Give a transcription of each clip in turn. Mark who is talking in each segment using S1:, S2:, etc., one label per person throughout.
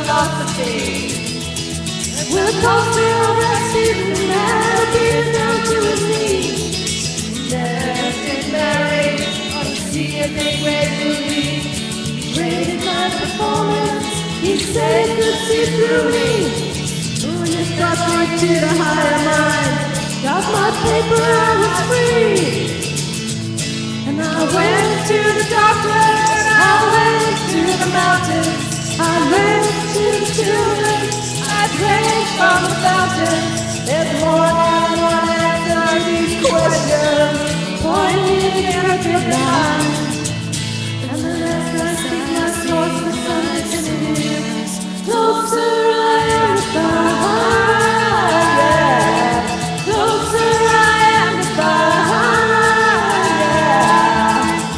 S1: philosophy. With a coffee on that season and a beer down to his knees. Never been married or to see a big red movie. Rated my performance, he said could see through me. When you got me to the higher mind, got my paper, I was free. And I went to the doctor, I went to the mountains, I went to the children, I drank from the fountain. There's more than one answer to these questions, pointing in a good line. And the less I speak my source, the sun is in the ears, closer I am to God, yeah. Closer I am to God, yeah.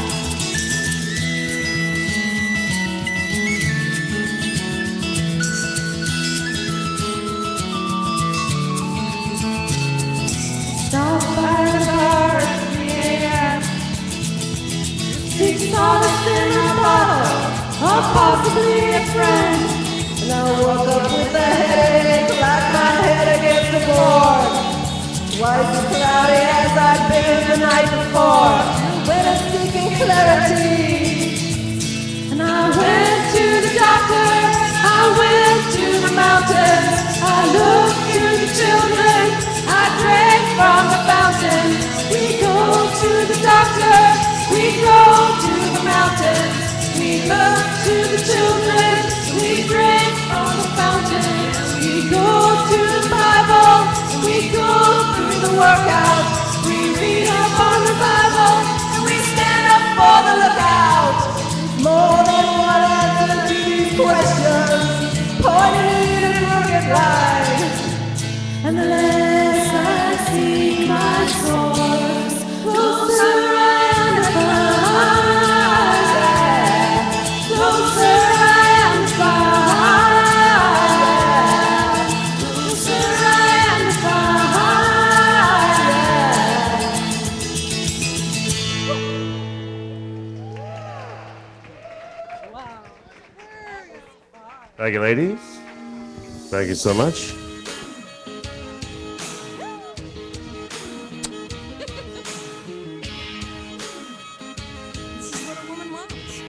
S1: Stop by the bar at 3 a.m. Seek solace in a bottle, or possibly a friend. And I woke up with a headache, like my head against the board. Twice as cloudy as I'd been the night before. When I'm seeking clarity. And I went to the doctor, I went to the mountains, I looked to the children, I drank from the fountain. We go to the doctor, we go to the mountains, we look to the children, we drink from the fountain. We go to the Bible, we go through the workout, we read up on the Bible, and we stand up for the lookout. More than one answer to these questions, pointing in a crooked line. And the less I see my source, closer I am to God, yeah. Closer I am to God, closer I am to God, yeah.
S2: Thank you, ladies. Thank you so much.